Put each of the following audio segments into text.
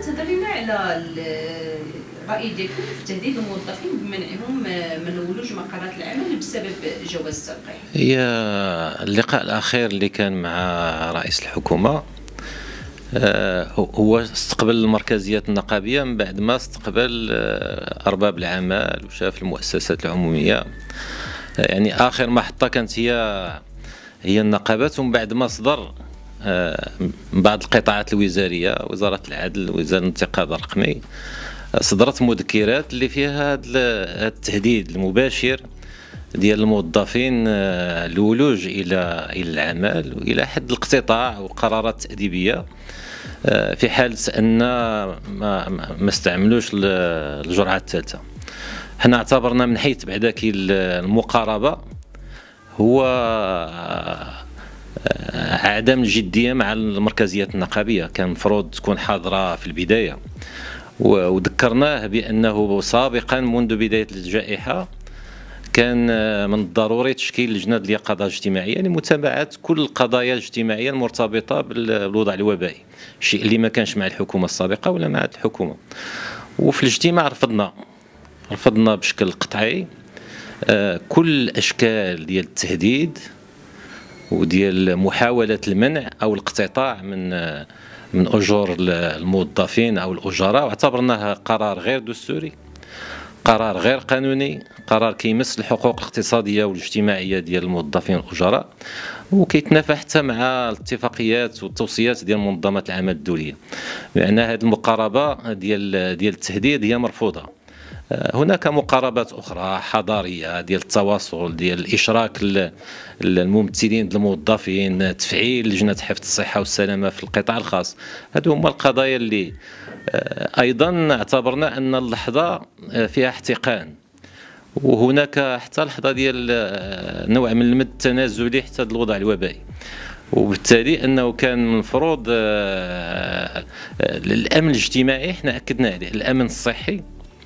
تهضر لنا على الرأي ديالكم في تهديد الموظفين بمنعهم من ولوج مقرات العمل بسبب جواز التلقيح. هي اللقاء الأخير اللي كان مع رئيس الحكومة هو استقبل المركزيات النقابية من بعد ما استقبل أرباب العمل وشاف المؤسسات العمومية. يعني آخر محطة كانت هي النقابات، ومن بعد ما صدر بعض القطاعات الوزارية، وزارة العدل، وزارة الانتقاد الرقمي، صدرت مذكرات اللي فيها هذا التهديد المباشر ديال الموظفين الولوج إلى العمل وإلى حد الاقتطاع وقرارات تأديبية في حالة أن ما استعملوش الجرعة الثالثة. حنا اعتبرنا من حيث بعداك المقاربة هو عدم الجدية مع المركزيات النقابية، كان المفروض تكون حاضرة في البداية، وذكرناه بأنه سابقا منذ بداية الجائحة كان من الضروري تشكيل لجنة اليقظة الاجتماعية لمتابعة كل القضايا الاجتماعية المرتبطة بالوضع الوبائي، الشيء اللي ما كانش مع الحكومة السابقة ولا مع الحكومة. وفي الاجتماع رفضنا بشكل قطعي كل الأشكال ديال التهديد وديال محاولة المنع أو الاقتطاع من أجور الموظفين أو الأجراء، واعتبرناه قرار غير دستوري، قرار غير قانوني، قرار كيمس الحقوق الاقتصادية والاجتماعية ديال الموظفين والأجراء، وكيتنافى حتى مع الاتفاقيات والتوصيات ديال منظمة العمل الدولية. بأن هذه المقاربة ديال التهديد هي مرفوضة. هناك مقاربات أخرى حضارية ديال التواصل، ديال الإشراك الممثلين الموظفين، تفعيل لجنة حفظ الصحة والسلامة في القطاع الخاص. هذو هما القضايا اللي أيضا اعتبرنا أن اللحظة فيها احتقان، وهناك حتى لحظة ديال نوع من المد التنازلي حتى الوضع الوبائي، وبالتالي أنه كان المفروض الأمن الاجتماعي حنا أكدنا عليه، الأمن الصحي.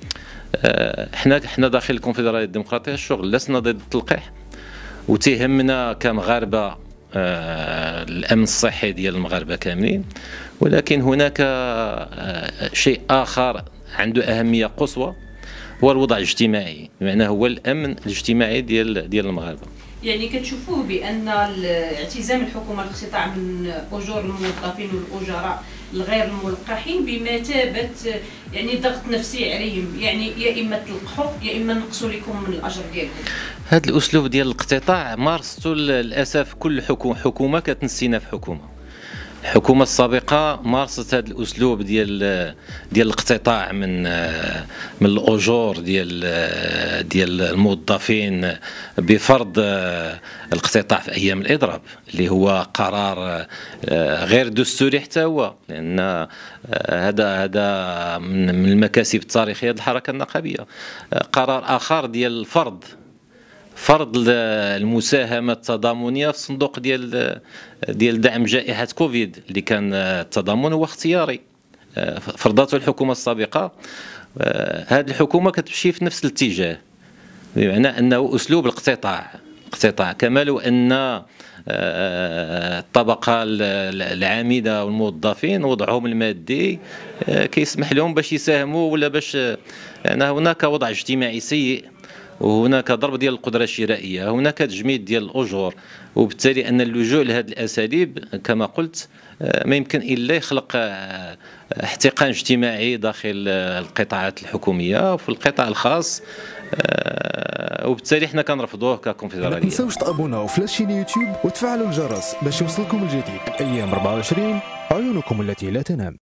حنا داخل الكونفدرالية الديمقراطية الشغل لسنا ضد التلقيح، وتهمنا كمغاربة الأمن الصحي ديال المغاربة كاملين، ولكن هناك شيء آخر عنده أهمية قصوى، هو الوضع الاجتماعي، بمعنى هو الأمن الاجتماعي ديال المغاربة. يعني كتشوفوه بأن اعتزام الحكومة الاقتطاع من أجور الموظفين والأجراء الغير الملقحين بمثابة يعني ضغط نفسي عليهم، يعني يا إما تلقحوا يا إما نقصوا لكم من الأجر ديالكم. هذا الأسلوب ديال الاقتطاع مارسته للأسف كل حكومة كتنسينا في حكومة. الحكومة السابقة مارست هذا الأسلوب ديال الاقتطاع من الأجور ديال الموظفين بفرض الاقتطاع في أيام الإضراب، اللي هو قرار غير دستوري حتى هو، لأن هذا من المكاسب التاريخية للحركة النقابية. قرار آخر ديال فرض المساهمة التضامنية في الصندوق ديال دعم جائحة كوفيد، اللي كان التضامن هو اختياري، فرضته الحكومة السابقة. هذه الحكومة كتمشي في نفس الاتجاه، بمعنى أنه أسلوب الاقتطاع كما لو أن الطبقة العاملة والموظفين وضعهم المادي كيسمح لهم باش يساهموا، ولا باش يعني هناك وضع اجتماعي سيء، وهناك ضرب ديال القدرة الشرائية، هناك تجميد ديال الأجور، وبالتالي أن اللجوء لهذه الأساليب كما قلت ما يمكن إلا يخلق احتقان اجتماعي داخل القطاعات الحكومية وفي القطاع الخاص، وبالتالي احنا كنرفضوه ككونفدرالية. ما تنساوش تابوناو في لاشين يوتيوب وتفعلوا الجرس باش يوصلكم الجديد. أيام 24 عيونكم التي لا تنام.